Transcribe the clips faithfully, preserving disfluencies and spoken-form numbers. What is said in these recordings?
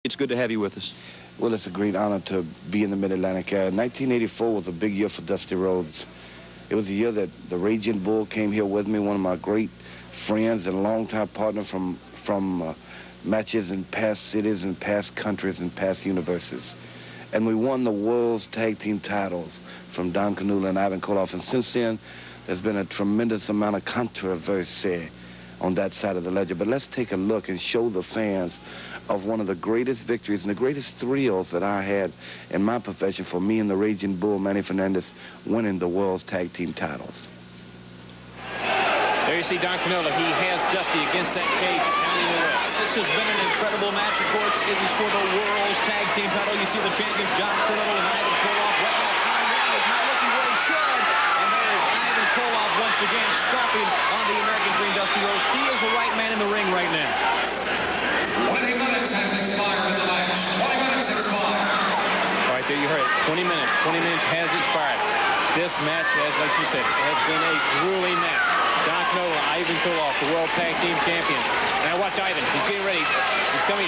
It's good to have you with us. Well, it's a great honor to be in the Mid-Atlantic. Uh, nineteen eighty-four was a big year for Dusty Rhodes. It was a year that the Raging Bull came here with me, one of my great friends and longtime partner from, from uh, matches in past cities and past countries and past universes. And we won the world's tag team titles from Don Canula and Ivan Koloff. And since then, there's been a tremendous amount of controversy on that side of the ledger. But let's take a look and show the fans of one of the greatest victories and the greatest thrills that I had in my profession for me and the Raging Bull, Manny Fernandez, winning the world's tag team titles. There you see Don Canula. He has Dusty against that cage, pounding away. This has been an incredible match, of course. It is for the world's tag team title. You see the champions, Don Canula and Ivan Koloff. Right now, Tom Young is not looking where he should. And there's Ivan Koloff once again stomping on the American Dream, Dusty Rhodes. He is the right man in the ring right now. twenty minutes has expired in the match. twenty minutes expired. All right, there you heard it. twenty minutes. twenty minutes has expired. This match, as like you said, has been a grueling match. Don Canula, Ivan Koloff, the World Tag Team Champions. Now watch Ivan. He's getting ready. He's coming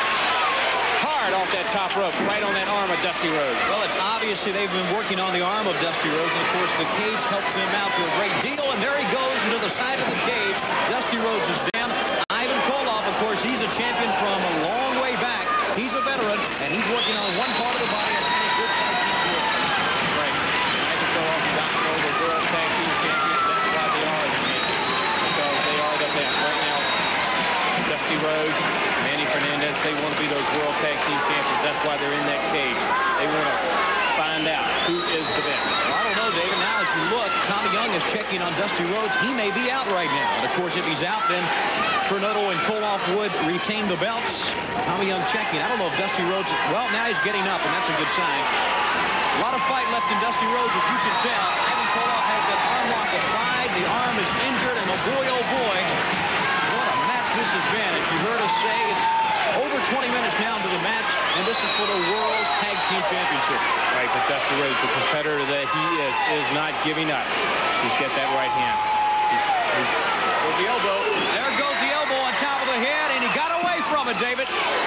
hard off that top rope, right on that arm of Dusty Rhodes. Well, it's obviously they've been working on the arm of Dusty Rhodes, and of course the cage helps him out to a great deal, and there he goes into the side of the cage. Dusty Rhodes is down. Ivan Koloff, of course, he's a champion from a long way back. He's a veteran, and he's working on one part of the body and having a good tag team work. Right. Ivan Koloff and Don Canula, the World Tag Team Champions. That's why they are the champions, because they are the best. Right now, Dusty Rhodes, Manny Fernandez, they want to be those World Tag Team Champions. That's why they're in that cage. They want to find out who is the best. Well, I don't know, David. Now, as you look, Tommy Young is checking on Dusty Rhodes. He may be out right now. And, of course, if he's out, then Fernando and Koloff would retain the belts. Tommy Young checking. I don't know if Dusty Rhodes... Well, now he's getting up, and that's a good sign. A lot of fight left in Dusty Rhodes, as you can tell. Ivan Koloff has that arm lock applied. The arm is injured, and oh boy, oh boy, what a match this has been. As you heard us say, it's over twenty minutes now into the match, and this is for the World Tag Team Championship. Right, but Dusty Rhodes, the competitor that he is, is not giving up. He's got that right hand. He's, he's, With the elbow. There goes the elbow on top of the head, and he got away from it, David.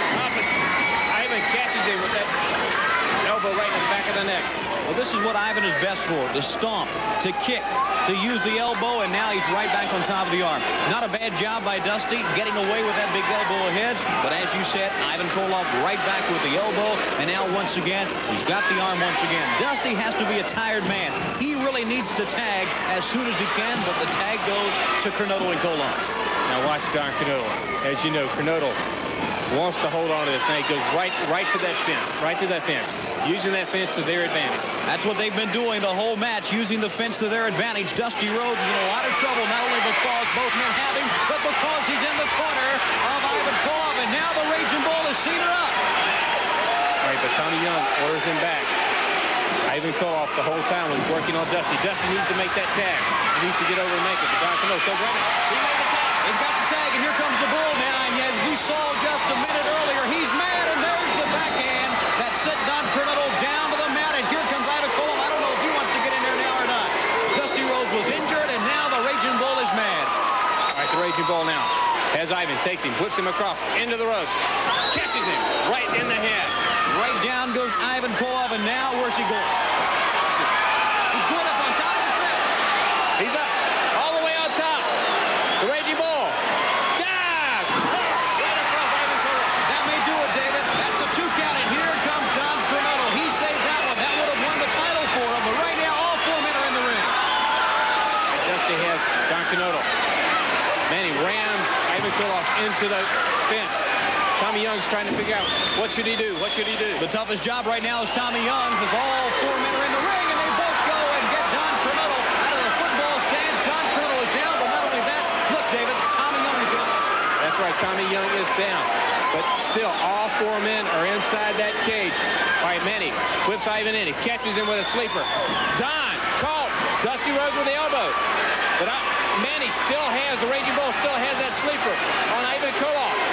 Ivan catches him with that elbow right in the back of the neck. Well, this is what Ivan is best for, to stomp, to kick, to use the elbow, and now he's right back on top of the arm. Not a bad job by Dusty getting away with that big elbow ahead, but as you said, Ivan Koloff right back with the elbow, and now once again, he's got the arm once again. Dusty has to be a tired man. He really needs to tag as soon as he can, but the tag goes to Canolo and Koloff. Now watch Don Canula. As you know, Canolo wants to hold on to this. Now he goes right, right to that fence, right to that fence, using that fence to their advantage. That's what they've been doing the whole match, using the fence to their advantage. Dusty Rhodes is in a lot of trouble, not only because both men have him, but because he's in the corner of Ivan Koloff, and now the Raging Bull has seen her up. All right, but Tommy Young orders him back. Ivan Koloff the whole time was working on Dusty. Dusty needs to make that tag. He needs to get over and make it. But Don Canula says, right now, he made the tag. He's got the tag, and here comes the Bull now. And as we saw just a minute earlier, he's mad, and there's the backhand that sent Don Canula down to the mat. And here comes Ivan Koloff. I don't know if he wants to get in there now or not. Dusty Rhodes was injured, and now the Raging Bull is mad. All right, the Raging Bull now has Ivan, takes him, whips him across into the ropes, catches him right in the head. Right down goes Ivan Koloff, and now where's he going? He's going up on top of the fence. He's up all the way on top. The Raging Bull. Dive! Right across Ivan Koloff. That may do it, David. That's a two count, and here comes Don Canula. He saved that one. That would have won the title for him, but right now all four men are in the ring. And Dusty has Don Canula. Manny rams Ivan Koloff into the fence. Tommy Young's trying to figure out what should he do, what should he do. The toughest job right now is Tommy Young's, as all four men are in the ring, and they both go and get Don Canula out of the football stands. Don Canula is down, but not only that, look, David, Tommy Young is down. That's right, Tommy Young is down. But still, all four men are inside that cage. All right, Manny whips Ivan in. He catches him with a sleeper. Don caught Dusty Rhodes with the elbow. But I, Manny still has, the Raging Bull still has that sleeper on Ivan Koloff.